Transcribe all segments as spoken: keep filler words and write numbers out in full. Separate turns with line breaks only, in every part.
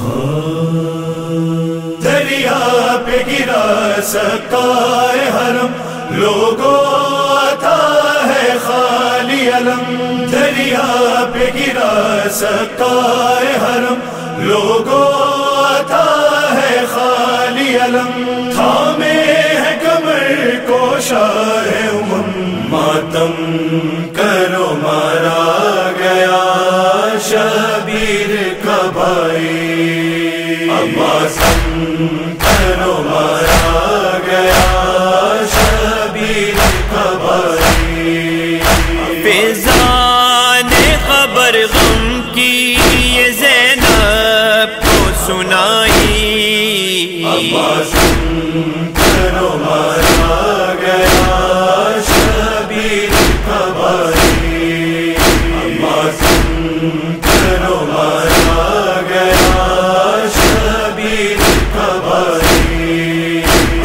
دریا پہ گرا سقائے حرم، لوگوں آتا ہے خالی علم۔ دریا پہ گرا سقائے حرم، لوگوں آتا ہے خالی علم۔ تھامے ہے کمر کو شاہ امم، ماتم کرو مارا گیا شبیر کا بھائی، ماتم کرو مارا گیا شبیر کا بھائی۔
فیضان خبر غم کی یہ زینب کو سنائی،
ماتم کرو مارا گیا شبیر کا بھائی، ماتم کرو مارا گیا شبیر کا بھائی۔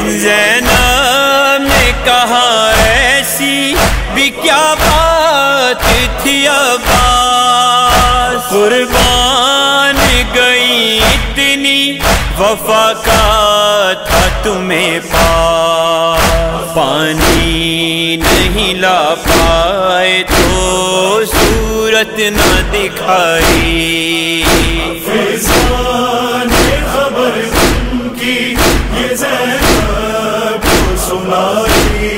زینب نے کہا ایسی بھی کیا بات تھی عباس، قربان گئی اتنی وفا کا تھا تمہیں پاس، پانی نہیں لا پائے تو صورت نہ دکھائی۔
فیضان خبر ان کی یہ زینب کو سنائی،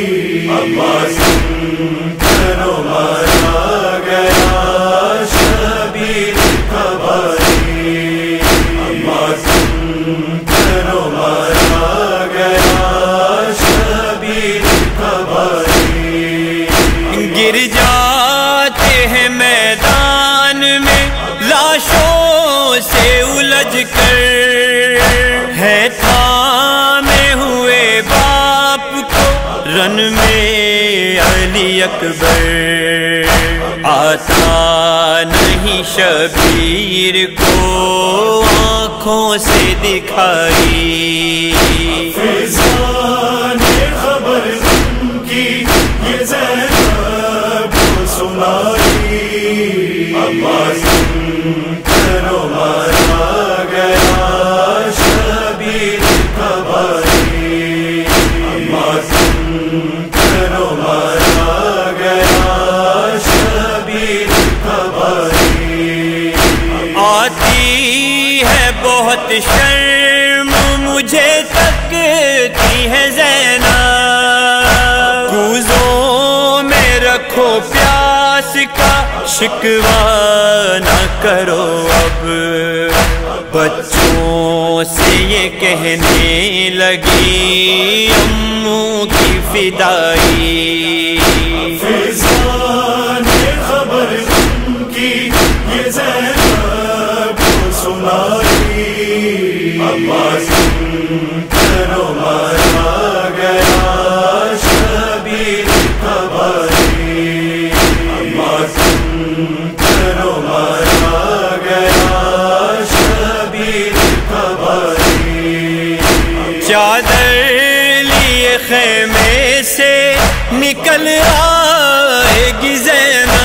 ماتم کرو مارا گیا شبیر کا بھائی، ماتم کرو مارا گیا شبیر کا بھائی۔
گر جاتے ہیں میدان میں لاشوں سے الجھ کر، ہے تھامے ہوئے باپ کو رن میں علی اکبر، آتا نہیں شبیر کو آنکھوں سے دکھائی۔
فیضان خبر ان کی یہ زینب کو سنائی، ماتم کرو مارا گیا شبیر کا بھائی، ماتم کرو مارا گیا شبیر کا بھائی۔
آتی ہے بہت شرم مجھے تکتی ہے زینب، کوزوں میں رکھو پیاس کا شکوہ نہ کرو اب، بچوں سے یہ کہنے لگی اموں کی فدائی۔
فیضان خبر ان کی یہ زینب کو سنائی، ماتم کرو مارا گیا شبیر کا بھائی، ماتم کرو مارا گیا شبیر کا بھائی۔
چادر لیے خیمے سے نکل آئے گی زینب،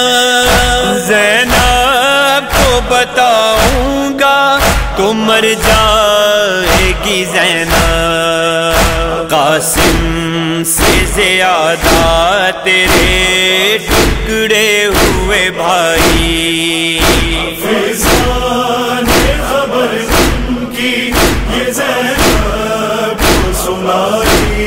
زینب کو بتاؤں گا تو مر جائے گی زینب، قاسم سے زیادہ تیرے ٹکڑے ہوئے بھائی۔
فیضان خبر ان کی یہ زینب کو سنائی،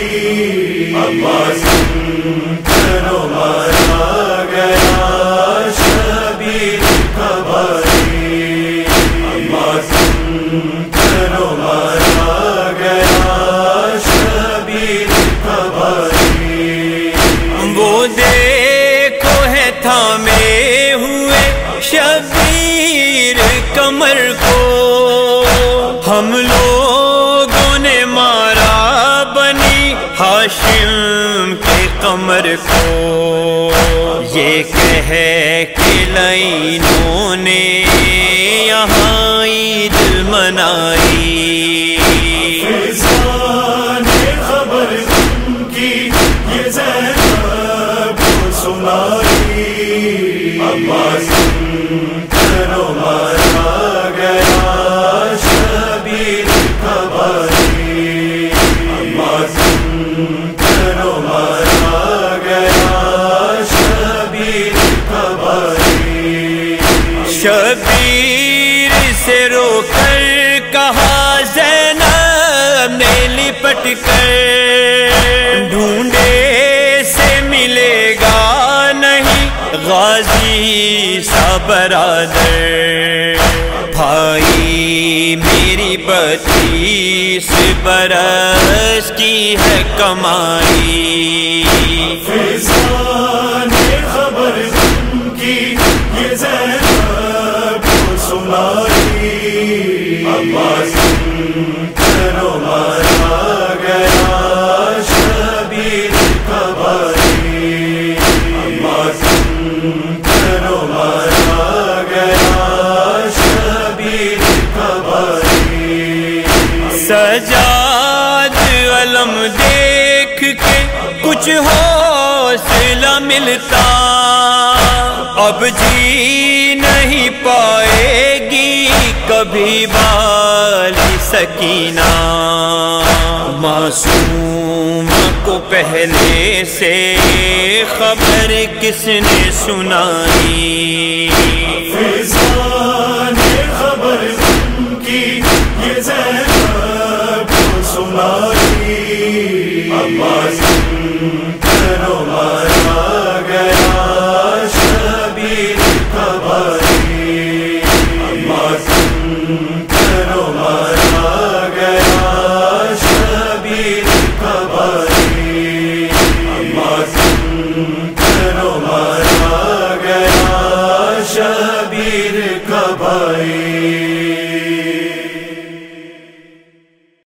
ماتم کرو مارا گیا شبیر کا بھائی، ماتم کرو مارا گیا شبیر کا بھائی۔
وہ دیکھو ہے تھامے ہوئے شبیر کمر کو، ہم لوگوں نے مارا بنی ہاشم کے قمر کو، یہ کہہ کے لائنوں نے یہاں عید منائی۔
فیضان خبر ان کی یہ زینب کو سنائی، ماتم کرو مارا گیا
شبیر سے رو کر کہا زینب نے لپٹ کر، ڈھونڈے سے ملے گا نہیں غازی سا برادر، بھائی میری بتیس برس کی ہے کمائی،
فضا نے خبر تم کی یہ زینب کو سنائی، عباس کرو مارا گیا شبیر کا بھائی، عباس کرو مارا گیا شبیر کا بھائی،
سجاد علم دیکھ کے کچھ حوصلہ ملتا، اب جی نہیں پائے گی کبھی والی سکینہ، معصوم کو پہلے سے خبر کس نے سنائی،
فضا نے خبر تم کی یہ زینب کو سنائی، عباس کرو مارا گیا شبیر کا بھائی، عباس کرو مارا گیا شبیر کا بھائی، عباس کرو مارا گیا شبیر کا بھائی۔